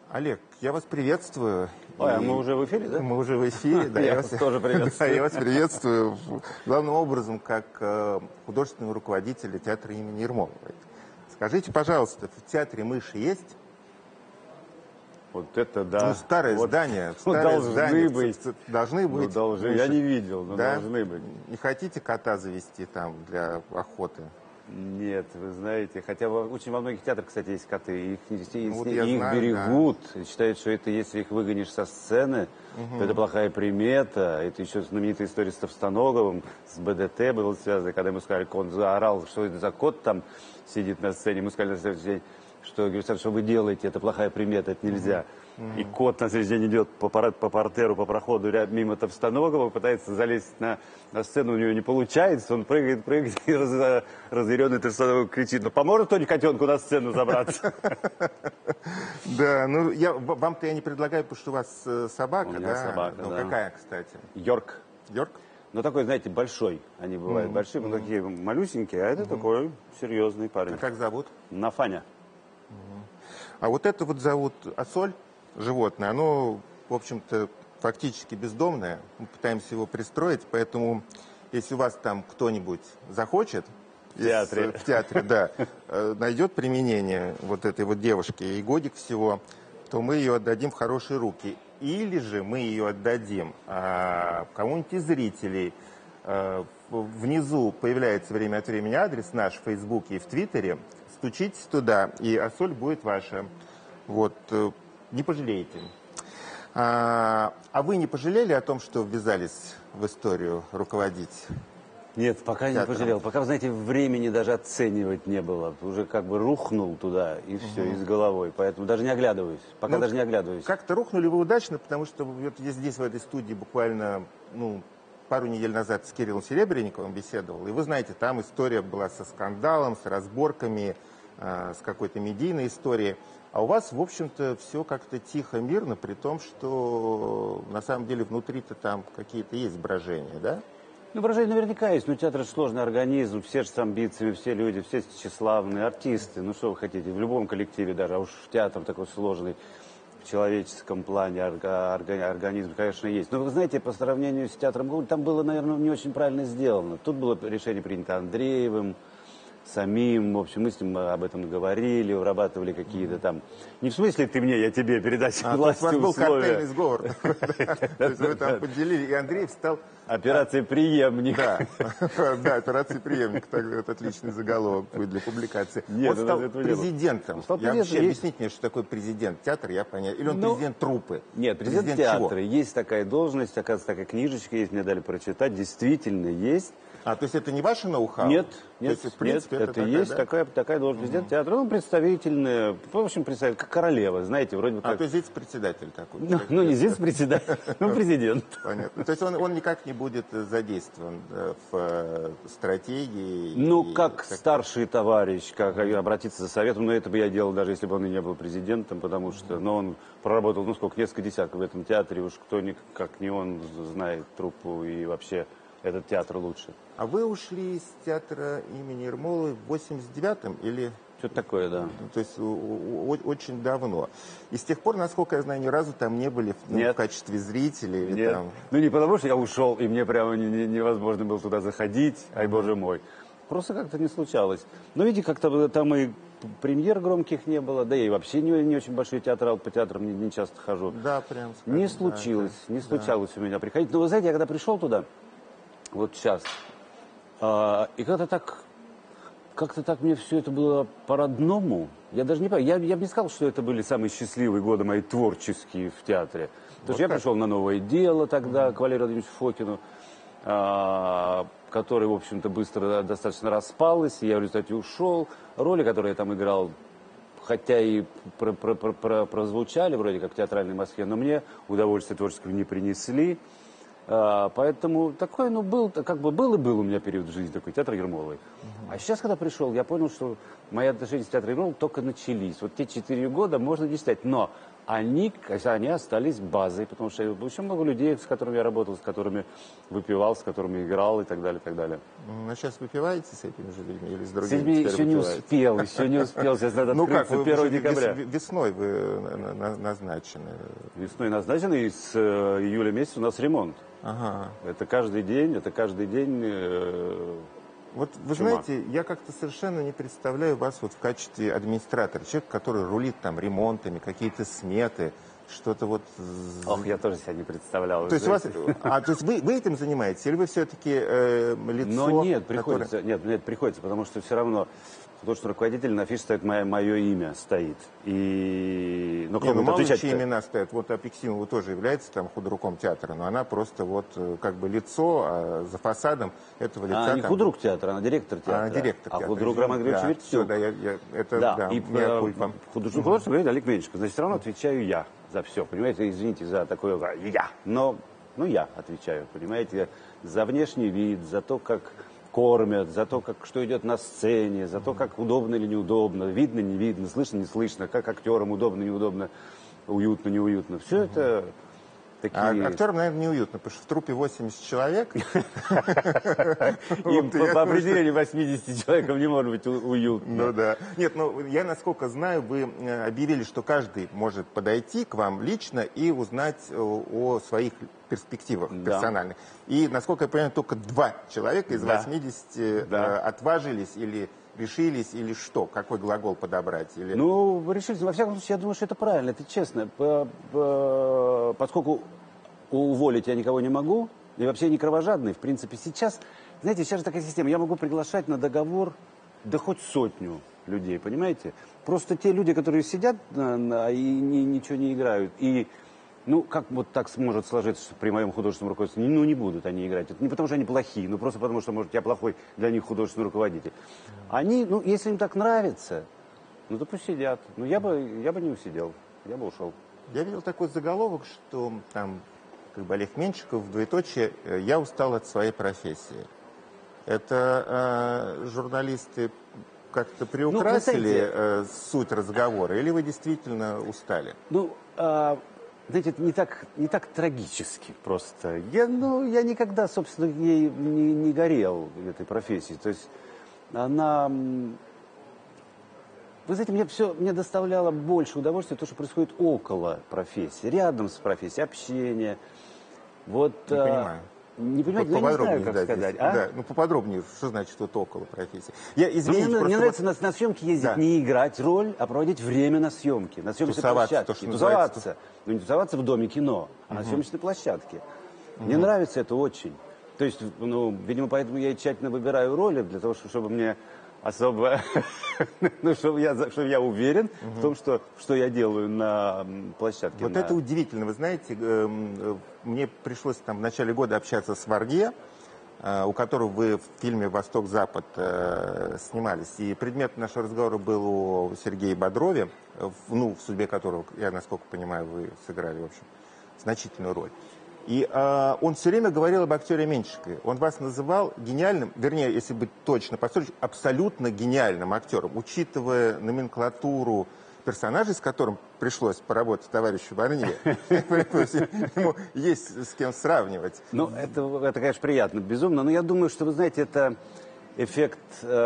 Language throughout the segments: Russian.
Олег, я вас приветствую. Ой, а мы уже в эфире, да? Мы уже в эфире, да. Я вас тоже приветствую. Да, я вас приветствую. Главным образом, как художественного руководителя театра имени Ермоловой. Скажите, пожалуйста, в театре «Мыши» есть? Вот это да. Ну, старое вот. здание. Должны быть. Должны быть. Ну, должны. Я не видел, но да? должны быть. Не хотите кота завести там для охоты? Нет, вы знаете, хотя очень во многих театрах, кстати, есть коты, их знаю, берегут, да. Считают, что это если их выгонишь со сцены, то это плохая примета. Это еще знаменитая история с Товстоноговым, с БДТ была связана, когда ему сказали, он заорал, что это за кот там сидит на сцене, ему сказали на следующий день, что вы делаете, это плохая примета, это нельзя. И кот на следующий день идет по партеру, по проходу мимо Товстоногова, пытается залезть на сцену, у него не получается, он прыгает, и разъяренный Товстоногов кричит: ну поможет кто-нибудь котенку на сцену забраться? Да, ну вам-то я не предлагаю, потому что у вас собака, да? У меня собака, ну, да. Какая, кстати? Йорк. Йорк? Ну такой, знаете, большой. Они бывают большие, но такие малюсенькие, а это такой серьезный парень. А как зовут? Нафаня. А вот это вот зовут Ассоль, животное, оно, в общем-то, фактически бездомное. Мы пытаемся его пристроить, поэтому, если у вас там кто-нибудь захочет в театре, да, найдет применение вот этой вот девушке и годик всего, то мы ее отдадим в хорошие руки. Или же мы ее отдадим кому-нибудь из зрителей. Внизу появляется время от времени адрес наш в Фейсбуке и в Твиттере. Стучитесь туда, и Ассоль будет ваша. Вот, не пожалеете. А вы не пожалели о том, что ввязались в историю руководить? Нет, пока не пожалел. Пока, вы знаете, времени даже оценивать не было. Уже как бы рухнул туда, и все, и с головой. Поэтому даже не оглядываюсь. Пока даже не оглядываюсь. Как-то рухнули вы удачно, потому что вот здесь, в этой студии, буквально, пару недель назад с Кириллом Серебренниковым беседовал. И вы знаете, там история была со скандалом, с разборками, с какой-то медийной историей. А у вас, в общем-то, все как-то тихо, мирно, при том, что на самом деле внутри-то там какие-то есть брожения, да? Ну, брожение наверняка есть, но театр — это сложный организм, все же с амбициями, все люди, все тщеславные, артисты. Ну, что вы хотите, в любом коллективе даже, а уж в театр такой сложный, в человеческом плане организм, конечно, есть. Но вы знаете, по сравнению с театром, там было, наверное, не очень правильно сделано. Тут было решение принято Андреевым, самим, в общем, мы с ним об этом говорили, вырабатывали какие-то там... Не в смысле ты мне, я тебе передать власти условия. У вас был картельный сговор. То есть вы там поделили, и Андреев стал... Операция «Преемник». Да, операция «Преемник». Это отличный заголовок будет для публикации. Он стал президентом. Вообще, объясните мне, что такое президент театра, я понять. Или он президент труппы? Нет, президент театра. Есть такая должность, оказывается, такая книжечка есть, мне дали прочитать. Действительно есть. То есть это не ваше ноу-хау? Нет, это есть такая должность. Президент театра, представительная, в общем, как королева, знаете, вроде бы как... то есть зиц-председатель такой? Ну, не зиц-председатель, президент. Понятно. То есть он никак не будет задействован в стратегии? Ну, как старший товарищ, как обратиться за советом, но это бы я делал, даже если бы он и не был президентом, потому что, он проработал, несколько десятков в этом театре, уж кто как не он знает труппу и вообще этот театр лучше. А вы ушли из театра имени Ермоловой в 89-м или... Что-то такое, да. То есть очень давно. И с тех пор, насколько я знаю, ни разу там не были в качестве зрителей? Или Нет. Там... Ну, не потому, что я ушел, и мне прямо невозможно было туда заходить, ай, боже мой. Просто как-то не случалось. Но, видите, как-то там и премьер громких не было, да и вообще не очень большой театрал, по театрам не часто хожу. Да, прям скажем. Не случилось, не случалось у меня приходить. Но вы знаете, я когда пришел туда, вот сейчас, и как-то так мне все это было по-родному. Я даже не понимаю, я бы не сказал, что это были самые счастливые годы мои творческие в театре. Потому что я пришел на «Новое дело» тогда, к Валерию Владимировичу Фокину, который, в общем-то, быстро достаточно распалась, и я в результате ушел. Роли, которые я там играл, хотя и прозвучали вроде как в театральной Москве, но мне удовольствия творческого не принесли. Поэтому такой, был у меня период в жизни такой, театр Ермоловой. А сейчас, когда пришел, я понял, что мои отношения с театром Ермоловой только начались. Вот те 4 года можно не считать. Но они остались базой, потому что очень много людей, с которыми я работал, с которыми выпивал, с которыми играл и так далее, и так далее. Ну, сейчас выпиваете с этими же людьми или с С другими? этими еще не успел, сейчас надо Ну как, открыться 1 декабря. Весной вы назначены. Весной назначен, и с июля месяца у нас ремонт. Ага. Это каждый день. Вот вы знаете, я как-то совершенно не представляю вас вот в качестве администратора, человек, который рулит там ремонтами, какие-то сметы, что-то вот... Ох, я тоже себя не представлял. То есть, то есть вы этим занимаетесь, или вы все-таки лицо... Но нет, приходится, нет, приходится, потому что все равно художественный руководитель на афише стоит мое имя, стоит. И... Ну, мало ли чьи имена стоят. Вот Апексимова тоже является там худруком театра, но она просто вот как бы лицо, а за фасадом этого лица... Она не худрук театра, она директор театра. А директор театра. А худрук Роман Григорьевич Вертюк. Все, да, и художественный руководитель Олег Меньшиков. Значит, все равно отвечаю я за все, понимаете, извините за такое я. Но я отвечаю, понимаете, за внешний вид, за то, как кормят, за то, что идет на сцене, за то, как удобно или неудобно, видно, не видно, слышно, не слышно, как актерам удобно, неудобно, уютно, неуютно. Все это такие... А актерам, наверное, неуютно, потому что в труппе 80 человек. Им по определению 80 человеков не может быть уютно. Ну да. Нет, я, насколько знаю, вы объявили, что каждый может подойти к вам лично и узнать о своих перспективах персональных. И, насколько я понимаю, только 2 человека из 80 отважились или решились, или что? Какой глагол подобрать? Или... Ну, решились. Во всяком случае, я думаю, что это правильно, это честно. Поскольку уволить я никого не могу, и вообще не кровожадный, в принципе, сейчас, знаете, сейчас же такая система, я могу приглашать на договор, да хоть 100 людей, понимаете? Просто те люди, которые сидят и ничего не играют, и ну, как вот так может сложиться, что при моем художественном руководстве, не будут они играть. Это не потому, что они плохие, но просто потому, что, может, я плохой для них художественный руководитель. Они, если им так нравится, то пусть сидят. Но я бы не усидел, я бы ушел. Я видел такой заголовок, что там, как бы Олег Меньшиков, двоеточие, я устал от своей профессии. Это журналисты как-то приукрасили суть разговора, или вы действительно устали? Знаете, это не так трагически просто. Я никогда, собственно, ей не горел, этой профессией. То есть она... Вы знаете, мне доставляло больше удовольствия то, что происходит около профессии, рядом с профессией, общение. Вот... Не понимаю. Не понимаете, я не знаю, как сказать. Да, поподробнее, что значит вот около профессии. Мне нравится на съемки ездить, не играть роль, а проводить время на съемке, на съемочной площадке. Тусоваться. Но не тусоваться в доме кино, а на съемочной площадке. Мне нравится это очень. То есть, видимо, поэтому я и тщательно выбираю роли, для того, чтобы мне особо, чтобы я уверен в том, что я делаю на площадке. Вот это удивительно. Вы знаете, мне пришлось там в начале года общаться с Варге, у которого вы в фильме «Восток-Запад» снимались. И предмет нашего разговора был о Сергее Бодрове, в судьбе которого, я насколько понимаю, вы сыграли, в общем, значительную роль. И он все время говорил об актере Меньшикове. Он вас называл гениальным, вернее, если быть точно, абсолютно гениальным актером, учитывая номенклатуру персонажей, с которым пришлось поработать товарищу Варне. Ему есть с кем сравнивать. Ну, это, конечно, приятно, безумно. Но я думаю, что, вы знаете, это эффект...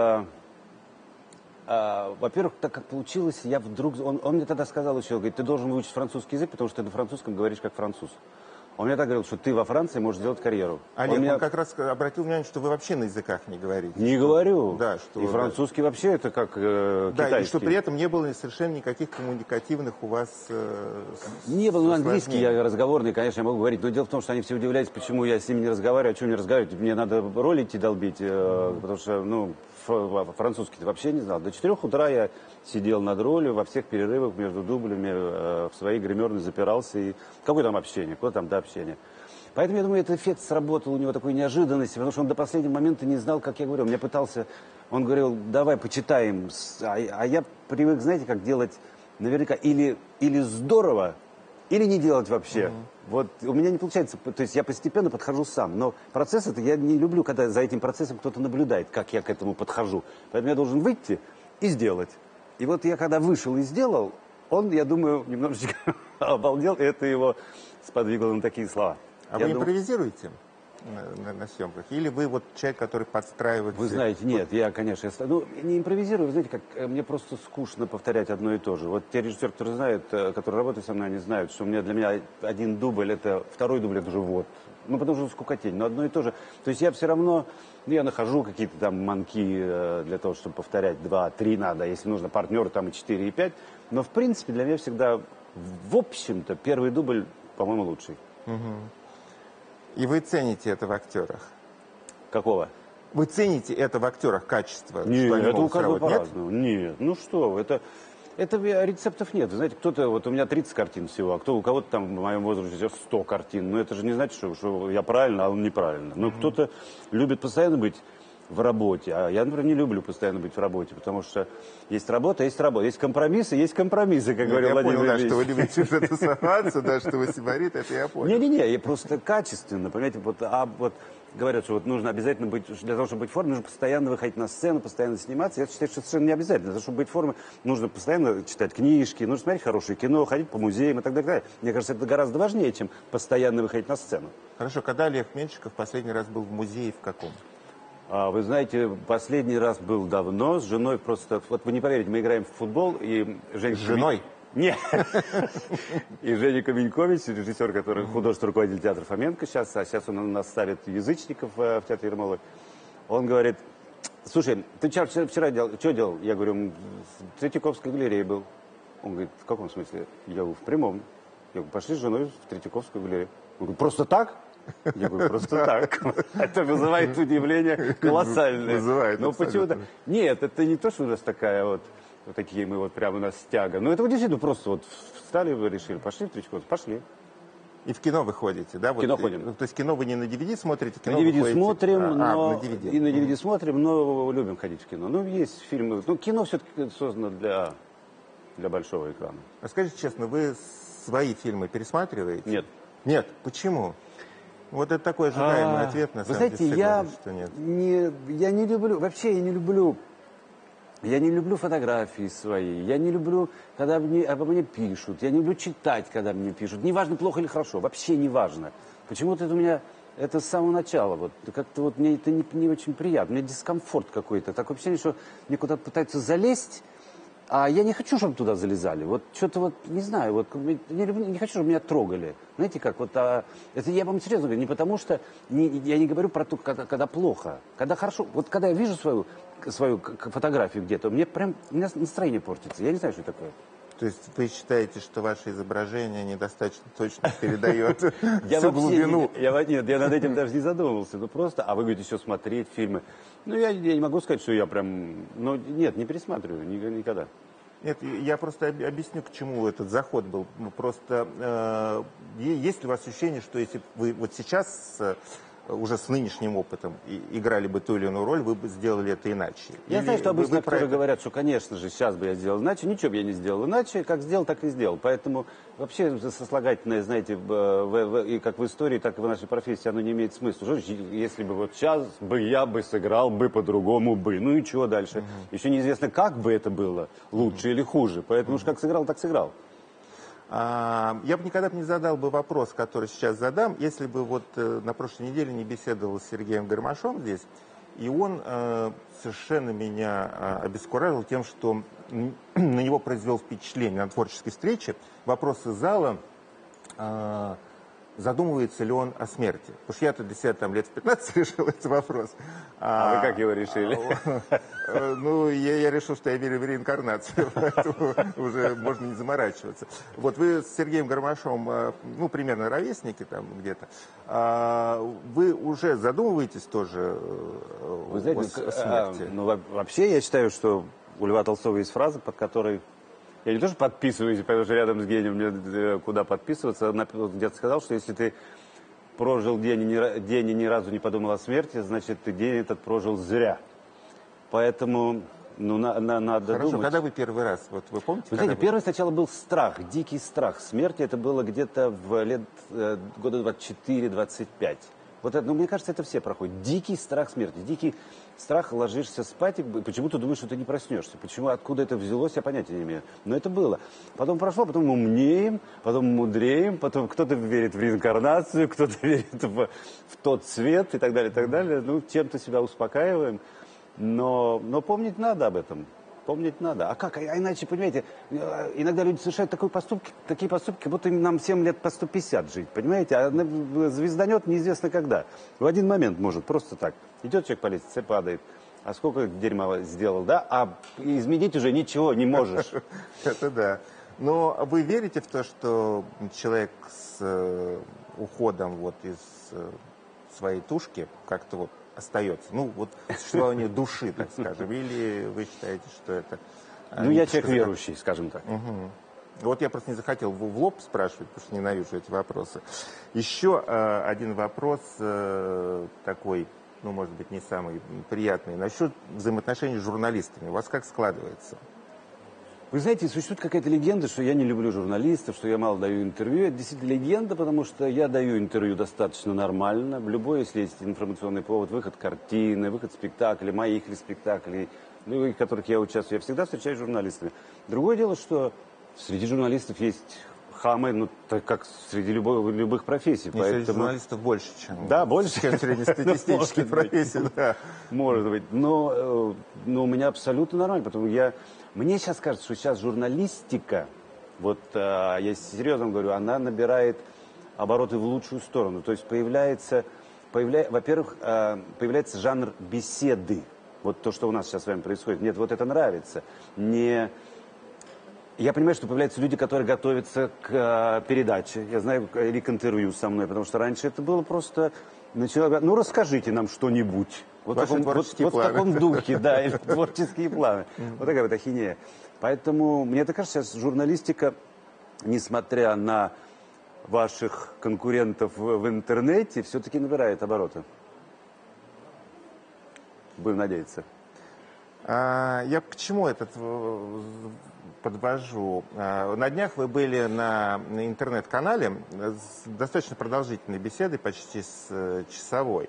Во-первых, так как получилось, я вдруг... Он мне тогда сказал еще, говорит, ты должен выучить французский язык, потому что ты на французском говоришь как француз. Он мне так говорил, что ты во Франции можешь сделать карьеру. Олег, он как раз обратил внимание, что вы вообще на языках не говорите. Не говорю. Да, что и французский вообще это как китайский. Да, и что при этом не было совершенно никаких коммуникативных у вас не было, английский я разговорный, конечно, я могу говорить. Но дело в том, что они все удивляются, почему я с ними не разговариваю, о чем не разговаривать. Мне надо роль идти долбить, потому что, французский-то вообще не знал. До 4 утра я сидел над ролью, во всех перерывах между дублями, в своей гримерной запирался. И какое там общение, куда там до общения. Поэтому, я думаю, этот эффект сработал у него такой неожиданности, потому что он до последнего момента не знал, как я говорю. Он говорил, давай почитаем. А я привык, знаете, как делать наверняка или здорово, или не делать вообще. Вот у меня не получается, то есть я постепенно подхожу сам, но процесс это я не люблю, когда за этим процессом кто-то наблюдает, как я к этому подхожу. Поэтому я должен выйти и сделать. И вот я когда вышел и сделал, он, я думаю, немножечко обалдел, и это его сподвигло на такие слова. А вы импровизируете на съемках? Или вы вот человек, который подстраивает... Вы знаете, нет, я, конечно, не импровизирую, вы знаете, как мне просто скучно повторять одно и то же. Вот те режиссеры, которые знают, которые работают со мной, они знают, что для меня один дубль, второй дубль, это уже вот. Ну, потому что скукотень, но одно и то же. То есть я все равно, я нахожу какие-то там манки для того, чтобы повторять 2-3 надо, если нужно партнеры там и 4, и 5. Но, в принципе, для меня всегда, в общем-то, первый дубль, по-моему, лучший. Угу. И вы цените это в актерах? Какого? Вы цените это в актерах, качество? Нет, что они это у могут каждого сработать? по-разному. Нет, ну что вы, это рецептов нет. Вы знаете, кто-то, вот у меня 30 картин всего, а у кого-то там в моем возрасте 100 картин. Но это же не значит, что я правильно, а он неправильно. Но кто-то любит постоянно быть в работе. А я, например, не люблю постоянно быть в работе, потому что есть работа, есть работа. Есть компромиссы, как говорил Владимир Я понял, Ильич. что вы любите эту ситуацию, да, что вы сибарит, это я понял. Не-не-не, я просто качественно, понимаете, вот говорят, что вот нужно обязательно быть, для того, чтобы быть в форме, нужно постоянно выходить на сцену, постоянно сниматься. Я считаю, что совершенно не обязательно. Для того, чтобы быть в форме, нужно постоянно читать книжки, нужно смотреть хорошее кино, ходить по музеям и так далее. Мне кажется, это гораздо важнее, чем постоянно выходить на сцену. Хорошо, когда Олег Меньшиков последний раз был в музее, в каком? Вы знаете, последний раз был давно, с женой просто... Вот вы не поверите, мы играем в футбол, и Женя... С женой? Нет. И Женя Каменькович, режиссер, который художественный руководитель театра Фоменко сейчас, а сейчас он у нас ставит язычников в театре Ермоловой. Он говорит: слушай, ты вчера что делал? Я говорю, в Третьяковской галерее был. Он говорит, в каком смысле? Я говорю, в прямом. Я говорю, пошли с женой в Третьяковскую галерею. Он говорит, просто так? Я говорю, просто так. Это вызывает удивление колоссальное. Вызывает. Но почему-то... Нет, это не то, что у нас такая вот такие мы вот прямо у нас тяга. Но это вот действительно просто вот встали, вы решили, пошли в Третьяковку, пошли. И в кино вы ходите, да? В кино ходим. То есть кино вы не на DVD смотрите, кино на DVD вы ходите... смотрим, но... на DVD. И на DVD смотрим, но любим ходить в кино. Ну, есть фильмы... Ну, кино все-таки создано для большого экрана. А скажите честно, вы свои фильмы пересматриваете? Нет. Нет? Почему? Вот это такой ожидаемый ответ, на вы самом деле, знаете, что нет. я не люблю... Вообще, я не люблю фотографии свои, я не люблю, когда обо мне пишут, я не люблю читать, когда мне пишут. Неважно, плохо или хорошо, вообще не важно. Почему-то это у меня, это с самого начала, вот, как-то вот мне это не очень приятно, у меня дискомфорт какой-то. Такое ощущение, что мне куда-то пытаются залезть, а я не хочу, чтобы туда залезали. Вот что-то вот, не знаю, вот не хочу, чтобы меня трогали. Знаете как, вот, это я вам серьезно говорю, не потому что, я не говорю про то, когда плохо, когда хорошо. Вот когда я вижу свою фотографию где-то, у меня настроение портится. Я не знаю, что это такое. То есть вы считаете, что ваше изображение недостаточно точно передает всю глубину? Нет, я над этим даже не задумывался. Ну просто, а вы говорите, еще смотреть фильмы. Ну я не могу сказать, что я прям... Ну нет, не пересматриваю никогда. Нет, я просто объясню, к чему этот заход был. Просто есть ли у вас ощущение, что если вы вот сейчас... уже с нынешним опытом играли бы ту или иную роль, вы бы сделали это иначе? Я знаю, что обычно актеры говорят, что, конечно же, сейчас бы я сделал иначе, ничего бы я не сделал иначе, как сделал, так и сделал. Поэтому вообще сослагательное, знаете, и как в истории, так и в нашей профессии, оно не имеет смысла. Если бы вот сейчас бы я бы сыграл бы по-другому бы, ну и чего дальше? Еще неизвестно, как бы это было, лучше или хуже. Поэтому уж как сыграл, так сыграл. Я бы никогда не задал бы вопрос, который сейчас задам, если бы вот на прошлой неделе не беседовал с Сергеем Гармашом здесь, и он совершенно меня обескуражил тем, что на него произвел впечатление на творческой встрече вопросы зала, задумывается ли он о смерти. Потому что я-то для себя там лет в 15 решил этот вопрос. А вы как его решили? Ну, я решил, что я верю в реинкарнацию, поэтому уже можно не заморачиваться. Вот вы с Сергеем Гармашом, ну, примерно ровесники там где-то, вы уже задумываетесь тоже вы знаете, о смерти? Ну, вообще я считаю, что у Льва Толстого есть фраза, под которой... Я не тоже подписываюсь, потому что рядом с гением мне куда подписываться. Он где-то сказал, что если ты прожил день и ни разу не подумал о смерти, значит, ты день этот прожил зря. Поэтому надо Хорошо, думать. когда вы первый раз, вот вы помните? Вы знаете, первый сначала был страх, дикий страх смерти. Это было где-то в года 24-25. Вот это, ну, мне кажется, это все проходят. Дикий страх смерти, дикий страх, ложишься спать, и почему-то думаешь, что ты не проснешься. Почему, откуда это взялось, я понятия не имею. Но это было. Потом прошло, потом мы умнеем, потом мудреем, потом кто-то верит в реинкарнацию, кто-то верит в тот свет и так далее, и так далее. Ну, чем-то себя успокаиваем. Но помнить надо об этом. Помнить надо. А как? А иначе, понимаете, иногда люди совершают такие поступки, как будто нам 7 лет по 150 жить, понимаете? А звезданет неизвестно когда. В один момент может, просто так. Идет человек по лестнице, падает. А сколько дерьма сделал, да? А изменить уже ничего не можешь. Это да. Но вы верите в то, что человек с уходом вот из своей тушки как-то вот остается? Ну, вот существование души, так скажем. Или вы считаете, что это... Ну, я человек верующий, скажем так. Вот я просто не захотел в лоб спрашивать, потому что ненавижу эти вопросы. Еще один вопрос такой, ну, может быть, не самый приятный. Насчет взаимоотношений с журналистами. У вас как складывается? Вы знаете, существует какая-то легенда, что я не люблю журналистов, что я мало даю интервью. Это действительно легенда, потому что я даю интервью достаточно нормально. Любой, если есть информационный повод, выход картины, выход спектаклей, моих ли спектаклей, в которых я участвую, я всегда встречаюсь с журналистами. Другое дело, что среди журналистов есть хамы, ну, так как среди любых профессий. Поэтому... Среди журналистов больше, чем, да, больше, чем среднестатистических профессий. Может быть. Но у меня абсолютно нормально, потому что мне сейчас кажется, что сейчас журналистика, вот я серьезно говорю, она набирает обороты в лучшую сторону. То есть во-первых, появляется жанр беседы. Вот то, что у нас сейчас с вами происходит. Мне вот это нравится. Я понимаю, что появляются люди, которые готовятся к передаче, я знаю, или к интервью со мной, потому что раньше это было просто... Ну, расскажите нам что-нибудь. Вот в таком духе, да, или творческие планы. Вот такая вот ахинея. Поэтому, мне так кажется, сейчас журналистика, несмотря на ваших конкурентов в интернете, все-таки набирает обороты. Будем надеяться. Я к чему этот подвожу? На днях вы были на интернет-канале с достаточно продолжительной беседой, почти с часовой.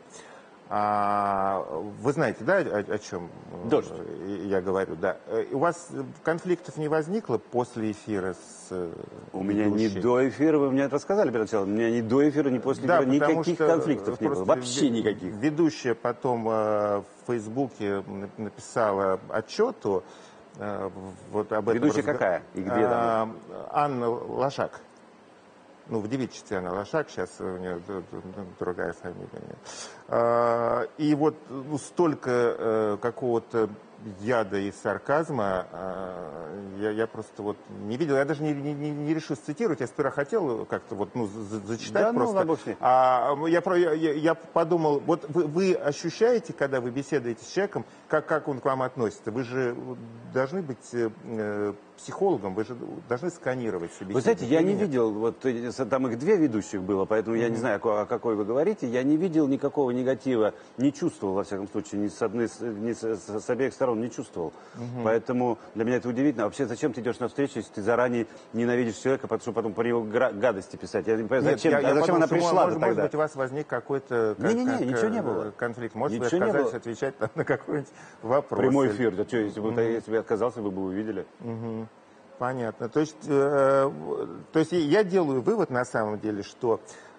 Вы знаете, да, о чем я говорю? Да. У вас конфликтов не возникло после эфира с У меня не до эфира, вы мне это сказали перед началом, у меня ни до эфира, ни после эфира никаких конфликтов не было, вообще никаких. Ведущая потом в Фейсбуке написала отчету. Вот об этом ведущая какая? И где там? Анна Лошак. Ну, в девичестве она Лошак, сейчас у нее другая фамилия. И вот столько какого-то яда и сарказма я просто вот не видел. Я даже не решил цитировать. Я сперва хотел как-то вот, зачитать, да, просто. Я подумал, вот вы ощущаете, когда вы беседуете с человеком, как он к вам относится? Вы же должны быть психологом, вы же должны сканировать собеседника. Вы знаете, я не видел, вот там их 2 ведущих было, поэтому я не знаю, о какой вы говорите. Я не видел никакого негатива, не чувствовал, во всяком случае, ни с обеих сторон не чувствовал. Поэтому для меня это удивительно. Вообще, зачем ты идешь на встречу, если ты заранее ненавидишь человека, потому что потом про него гадости писать? Я не понимаю, зачем она пришла тогда? Может быть, у вас возник какой-то ничего не было. Конфликт. Может, вы отказались отвечать на какой-нибудь вопрос. Прямой эфир. Да что, если бы я отказался, вы бы увидели. Понятно. То есть я делаю вывод на самом деле, что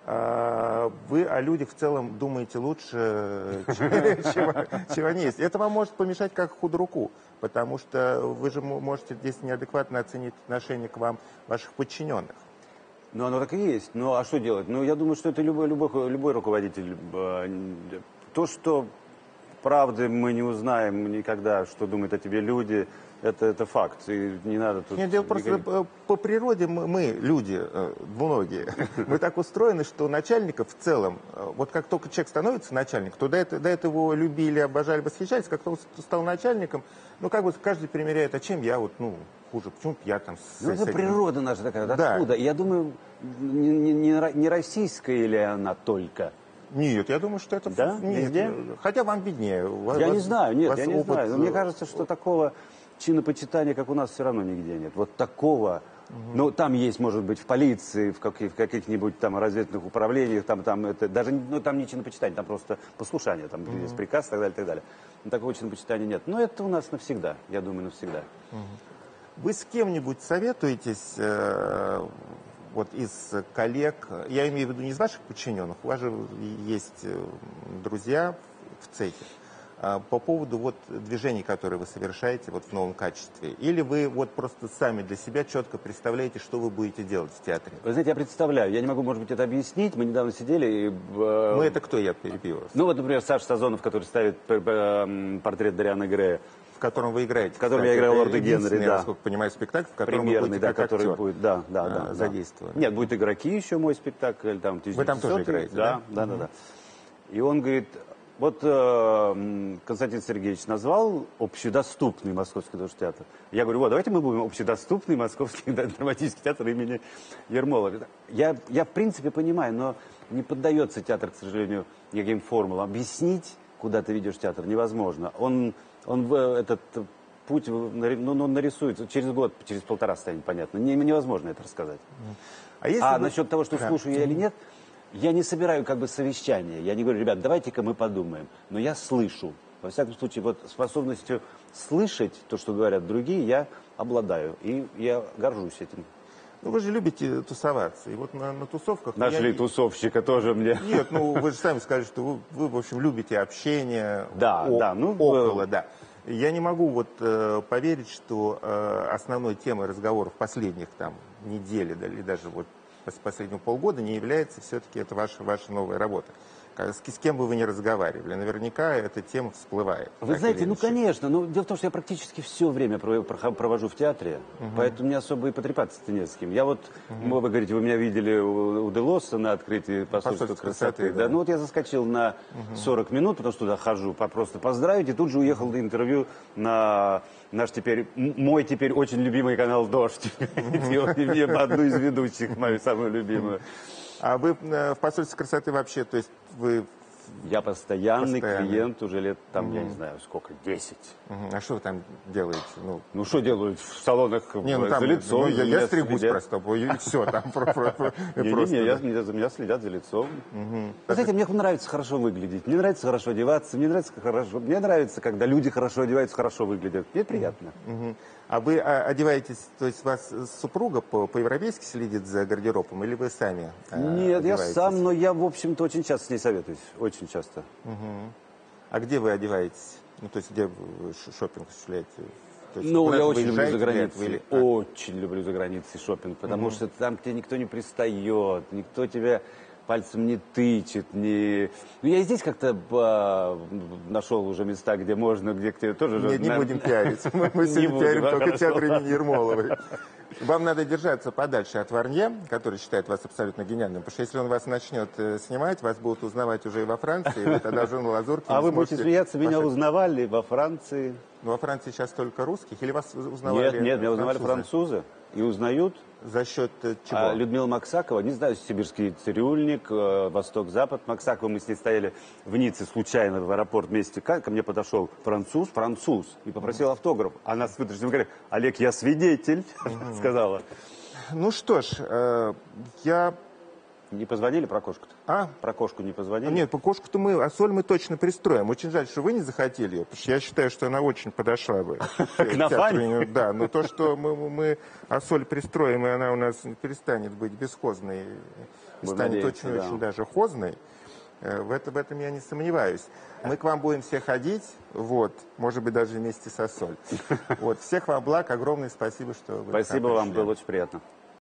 вы о людях в целом думаете лучше, чем они есть. Это вам может помешать как худруку, потому что вы же можете здесь неадекватно оценить отношение к вам ваших подчиненных. Ну, оно так и есть. Ну, а что делать? Ну, я думаю, что это любой руководитель. То, что правды мы не узнаем никогда, что думают о тебе люди, это факт, и не надо тут... Нет, дело просто по природе мы, люди, двуногие, мы так устроены, что начальников в целом, вот как только человек становится начальником, то до этого его любили, обожали, восхищались, как только он стал начальником, ну, как бы каждый примеряет, а чем я вот, хуже, почему я там... это природа наша такая, да. Откуда? Я думаю, не российская ли она только... Нет, я думаю, что это... Да? Везде? Хотя вам виднее. Я не знаю. Но мне кажется, что такого чинопочитания, как у нас, все равно нигде нет. Вот такого Ну, там есть, может быть, в полиции, в каких-нибудь там разведывательных управлениях, там это, даже, ну, там не чинопочитание, там просто послушание, там есть приказ и так далее, и так далее. Но такого чинопочитания нет. Но это у нас навсегда, я думаю, навсегда. Вы с кем-нибудь советуетесь, вот из коллег, я имею в виду не из ваших подчиненных, у вас же есть друзья в цехе, по поводу вот движений, которые вы совершаете вот в новом качестве? Или вы вот просто сами для себя четко представляете, что вы будете делать в театре? Вы знаете, я представляю, я не могу, может быть, это объяснить. Мы недавно сидели и... Мы это кто, я перебью вас? Ну вот, например, Саша Сазонов, который ставит портрет Дариана Грея. В котором вы играете. В котором я играю лорда Генри, да. Насколько понимаю, спектакль, в котором Примерный, вы будете как который актер, будет, да, задействован. Нет, будет игроки еще, мой спектакль. Там, вы там тоже играете, да? Да. И он говорит, вот Константин Сергеевич назвал общедоступный Московский театр. Я говорю, вот, давайте мы будем общедоступный Московский драматический театр имени Ермолова. Я в принципе понимаю, но не поддается театр, к сожалению, никаким формулам. Объяснить, куда ты ведешь театр, невозможно. Он этот путь нарисуется через год, через полтора станет понятно. Невозможно это рассказать. Насчет того, что слушаю я или нет, я не собираю как бы совещания. Я не говорю, ребят, давайте-ка мы подумаем. Но я слышу. Во всяком случае, вот способностью слышать то, что говорят другие, я обладаю. И я горжусь этим. Ну, вы же любите тусоваться. И вот на тусовках... Нашли тусовщика тоже мне. Нет, ну, вы же сами сказали, что вы в общем, любите общение. Да. Около, да. Я не могу вот поверить, что основной темой разговоров последних там недель или даже вот с последнего полгода не является все-таки это ваша новая работа. С кем бы вы ни разговаривали, наверняка эта тема всплывает. Вы знаете, ну конечно, но дело в том, что я практически все время провожу в театре, поэтому мне особо и потрепаться-то не с кем. Я вот, вы говорите, вы меня видели у Делоса на открытии посольства красоты. Да. Ну вот я заскочил на 40 минут, потому что туда хожу, просто поздравить, и тут же уехал на интервью на мой теперь очень любимый канал «Дождь». Одну из ведущих, мою самую любимую. А вы в посольстве красоты вообще, то есть вы... Я постоянный клиент уже лет, там, я не знаю, сколько, 10. А что вы там делаете? Ну, что делают в салонах за лицом? Я стригусь просто, и все там. Не, за меня следят за лицом. Вы знаете, мне нравится хорошо выглядеть, мне нравится хорошо одеваться, мне нравится, когда люди хорошо одеваются, хорошо выглядят. Мне приятно. А вы одеваетесь, то есть вас супруга по-европейски следит за гардеробом, или вы сами Нет, одеваетесь? Я сам, но я, в общем-то, очень часто с ней советуюсь. Очень часто. А где вы одеваетесь? Ну, то есть, где вы шопинг осуществляете? Ну, я очень люблю за границей. Очень люблю за границей шопинг, потому что там к тебе никто не пристает, никто тебя пальцем не тычет, не... Ну, я и здесь как-то нашел уже места, где можно, где к тебе тоже... Не будем пиарить. Мы сегодня пиарим только театр имени Ермоловой. Вам надо держаться подальше от Варнье, который считает вас абсолютно гениальным, потому что если он вас начнет снимать, вас будут узнавать уже и во Франции, и вы тогда уже на лазурке... А вы будете смеяться, меня узнавали во Франции? Ну, во Франции сейчас только русских, или вас узнавали? Нет, меня узнавали французы. И узнают. За счет чего? Людмила Максакова, не знаю, сибирский цирюльник, Восток-Запад. Максакова, мы с ней стояли в Ницце случайно в аэропорт вместе. Ко мне подошел француз, и попросил автограф. Она с выдержанным говорит, Олег, я свидетель, сказала. Ну что ж, я... Не позвонили про кошку-то? Про кошку не позвонили? Нет, по кошку-то соль мы точно пристроим. Очень жаль, что вы не захотели ее, потому что я считаю, что она очень подошла бы. К Нафане? Да, но то, что мы соль пристроим, и она у нас перестанет быть бесхозной, станет очень-очень даже хозной, в этом я не сомневаюсь. Мы к вам будем все ходить, может быть, даже вместе со соль. Всех вам благ, огромное спасибо, что вы Спасибо вам, было очень приятно.